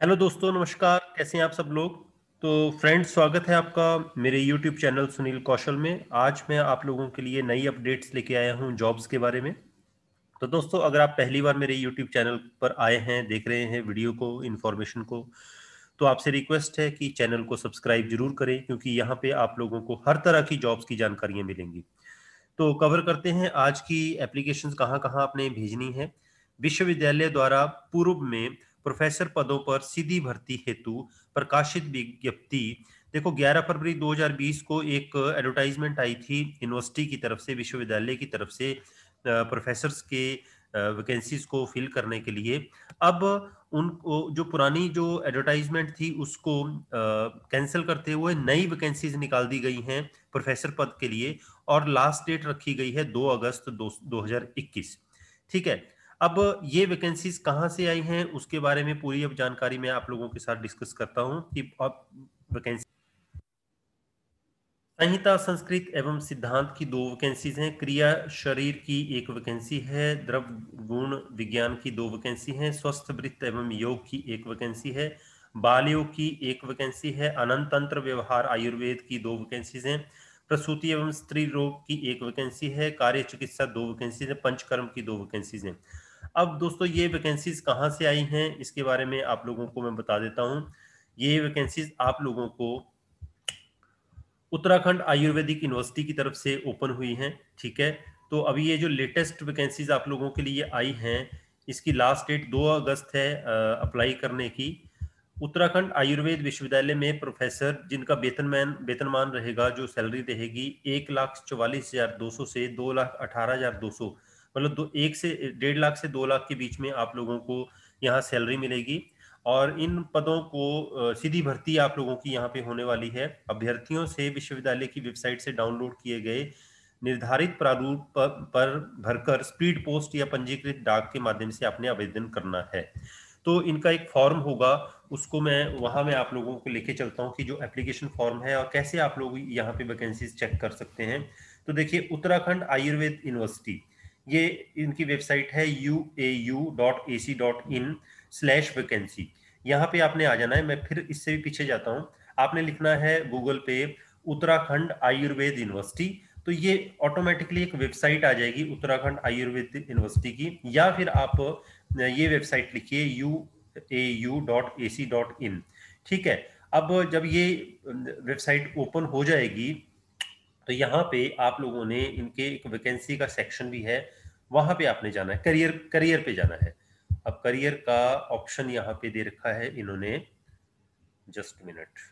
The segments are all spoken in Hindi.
हेलो दोस्तों, नमस्कार। कैसे हैं आप सब लोग? तो फ्रेंड्स, स्वागत है आपका मेरे यूट्यूब चैनल सुनील कौशल में। आज मैं आप लोगों के लिए नई अपडेट्स लेके आया हूं जॉब्स के बारे में। तो दोस्तों, अगर आप पहली बार मेरे यूट्यूब चैनल पर आए हैं, देख रहे हैं वीडियो को, इन्फॉर्मेशन को, तो आपसे रिक्वेस्ट है कि चैनल को सब्सक्राइब जरूर करें, क्योंकि यहाँ पे आप लोगों को हर तरह की जॉब्स की जानकारियाँ मिलेंगी। तो कवर करते हैं आज की एप्लीकेशंस कहाँ कहाँ आपने भेजनी है। विश्वविद्यालय द्वारा पूर्व में प्रोफेसर पदों पर सीधी भर्ती हेतु प्रकाशित विज्ञप्ति। देखो, 11 फरवरी 2020 को एक एडवर्टाइजमेंट आई थी यूनिवर्सिटी की तरफ से, विश्वविद्यालय की तरफ से, प्रोफेसर्स के वैकेंसीज को फिल करने के लिए। अब उनको जो पुरानी जो एडवर्टाइजमेंट थी उसको कैंसिल करते हुए नई वैकेंसीज निकाल दी गई हैं प्रोफेसर पद के लिए, और लास्ट डेट रखी गई है 2 अगस्त 2021। ठीक है। अब ये वैकेंसीज कहाँ से आई हैं उसके बारे में पूरी अब जानकारी मैं आप लोगों के साथ डिस्कस करता हूँ कि अब वैकेंसी संहिता संस्कृत एवं सिद्धांत की 2 वैकेंसीज हैं। क्रिया शरीर की 1 वैकेंसी है। द्रव गुण विज्ञान की 2 वैकेंसी हैं। स्वस्थ वृत्त एवं योग की 1 वैकेंसी है। बाल योग की 1 वैकेंसी है। अनंत तंत्र व्यवहार आयुर्वेद की 2 वैकेंसीज हैं। प्रसूति एवं स्त्री रोग की 1 वैकेंसी है। कार्य चिकित्सा 2 वैकेंसीज है। पंचकर्म की 2 वैकेंसीज हैं। अब दोस्तों, ये वैकेंसीज कहाँ से आई हैं इसके बारे में आप लोगों को मैं बता देता हूँ। ये वैकेंसीज आप लोगों को उत्तराखंड आयुर्वेदिक यूनिवर्सिटी की तरफ से ओपन हुई हैं। ठीक है। तो अभी ये जो लेटेस्ट वैकेंसीज आप लोगों के लिए आई हैं, इसकी लास्ट डेट 2 अगस्त है अप्लाई करने की। उत्तराखंड आयुर्वेद विश्वविद्यालय में प्रोफेसर जिनका वेतनमान रहेगा, जो सैलरी रहेगी 1,44,200 से 2,18,200, मतलब 1 से 1.5 लाख से 2 लाख के बीच में आप लोगों को यहाँ सैलरी मिलेगी। और इन पदों को सीधी भर्ती आप लोगों की यहाँ पे होने वाली है। अभ्यर्थियों से विश्वविद्यालय की वेबसाइट से डाउनलोड किए गए निर्धारित प्रारूप पर भरकर स्पीड पोस्ट या पंजीकृत डाक के माध्यम से आपने आवेदन करना है। तो इनका एक फॉर्म होगा, उसको मैं आप लोगों को लेके चलता हूँ कि जो एप्लीकेशन फॉर्म है और कैसे आप लोग यहाँ पे वैकेंसीज चेक कर सकते हैं। तो देखिए, उत्तराखंड आयुर्वेद यूनिवर्सिटी, ये इनकी वेबसाइट है uau.ac.in/वैकेंसी। यहाँ पे आपने आ जाना है। मैं फिर इससे भी पीछे जाता हूँ। आपने लिखना है गूगल पे उत्तराखंड आयुर्वेद यूनिवर्सिटी, तो ये ऑटोमेटिकली एक वेबसाइट आ जाएगी उत्तराखंड आयुर्वेद यूनिवर्सिटी की। या फिर आप ये वेबसाइट लिखिए uau.ac.in। ठीक है। अब जब ये वेबसाइट ओपन हो जाएगी, तो यहाँ पे आप लोगों ने इनके एक वैकेंसी का सेक्शन भी है, वहां पे आपने जाना है, करियर करियर पे जाना है। अब करियर का ऑप्शन यहाँ पे दे रखा है इन्होंने, जस्ट मिनट,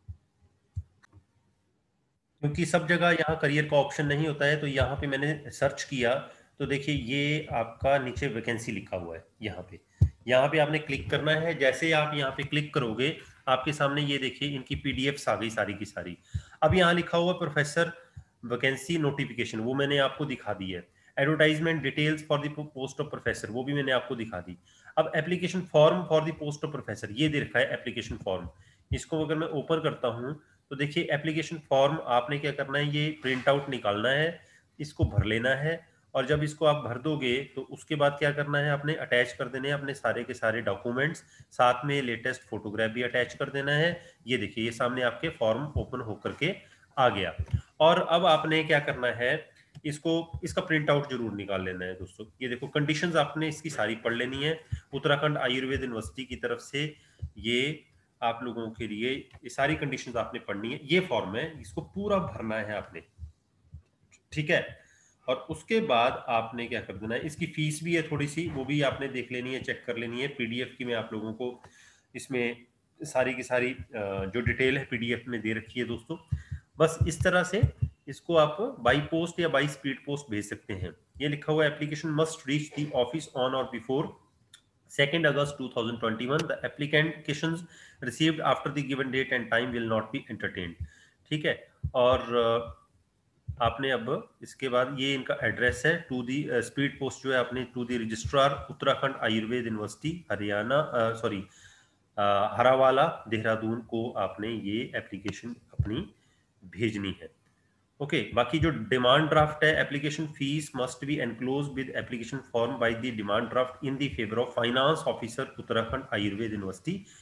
क्योंकि सब जगह यहाँ करियर का ऑप्शन नहीं होता है, तो यहाँ पे मैंने सर्च किया। तो देखिए, ये आपका नीचे वैकेंसी लिखा हुआ है। यहाँ पे आपने क्लिक करना है। जैसे ही आप यहाँ पे क्लिक करोगे, आपके सामने ये देखिए इनकी पीडीएफ आ गई सारी की सारी। अब यहाँ लिखा हुआ प्रोफेसर वैकेंसी नोटिफिकेशन, वो मैंने आपको दिखा दी है। Advertisement details for the post of professor, वो भी मैंने आपको दिखा दी। अब application form for the post of professor, ये दे रखा है एप्लीकेशन फॉर्म। इसको अगर मैं ओपन करता हूँ, तो देखिए एप्लीकेशन फॉर्म आपने क्या करना है, ये प्रिंट आउट निकालना है, इसको भर लेना है। और जब इसको आप भर दोगे, तो उसके बाद क्या करना है, आपने अटैच कर देने हैं अपने सारे के सारे डॉक्यूमेंट्स, साथ में लेटेस्ट फोटोग्राफ भी अटैच कर देना है। ये देखिए, ये सामने आपके फॉर्म ओपन होकर के आ गया। और अब आपने क्या करना है, इसका प्रिंट आउट जरूर निकाल लेना है दोस्तों। ये देखो, कंडीशंस आपने इसकी सारी पढ़ लेनी है। उत्तराखंड आयुर्वेद यूनिवर्सिटी की तरफ से ये आप लोगों के लिए ये सारी कंडीशंस आपने पढ़नी है। ये फॉर्म है, इसको पूरा भरना है आपने। ठीक है। और उसके बाद आपने क्या कर देना है, इसकी फीस भी है थोड़ी सी, वो भी आपने देख लेनी है, चेक कर लेनी है। पीडीएफ की मैं आप लोगों को इसमें सारी की सारी जो डिटेल है पीडीएफ में दे रखी है दोस्तों। बस इस तरह से इसको आप बाई पोस्ट या बाई स्पीड पोस्ट भेज सकते हैं। ये लिखा हुआ application must reach the office on or before 2nd August 2021. The applications received after the given date and time will not be entertained. ठीक है। और आपने अब इसके बाद ये इनका एड्रेस है, टू दी स्पीड पोस्ट जो है आपने to the registrar Uttarakhand Ayurved university Haryana, sorry, Harrawala Dehradun को आपने ये एप्लीकेशन अपनी भेजनी है। ओके। बाकी जो डिमांड ड्राफ्ट है, application fees must be enclose with application form by the demand draft in the favour of finance officer Uttarakhand Ayurved university.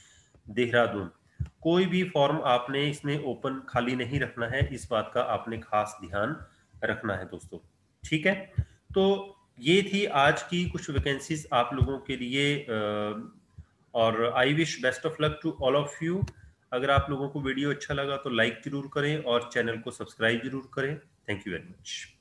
Dehradun. कोई भी फॉर्म आपने इसमें ओपन खाली नहीं रखना है, इस बात का आपने खास ध्यान रखना है दोस्तों। ठीक है, तो ये थी आज की कुछ वैकेंसीज आप लोगों के लिए, और I wish best of luck to all of you. अगर आप लोगों को वीडियो अच्छा लगा तो लाइक जरूर करें और चैनल को सब्सक्राइब जरूर करें। Thank you very much.